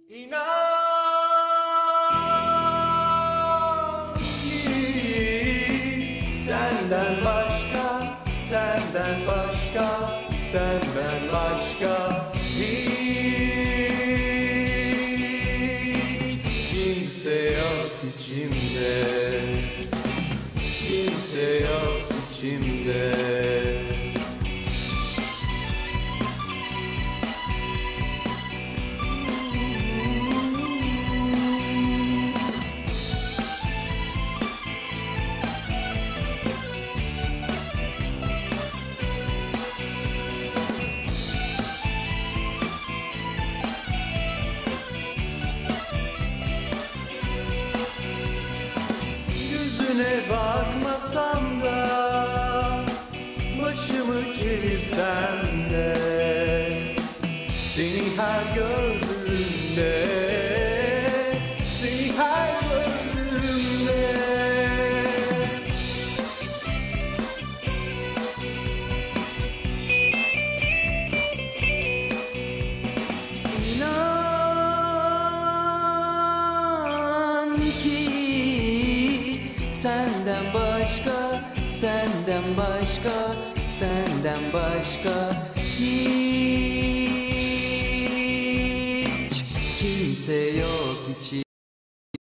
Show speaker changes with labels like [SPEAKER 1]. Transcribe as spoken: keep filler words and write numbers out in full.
[SPEAKER 1] İnan ki senden başka, senden başka, senden başka hiç kimse yok içimde, kimse yok içimde. Yüzüne bakmasam da, başımı çevirsem de, seni her gördüğümde, seni her gördüğümde İnan ki senden başka, senden başka, senden başka hiç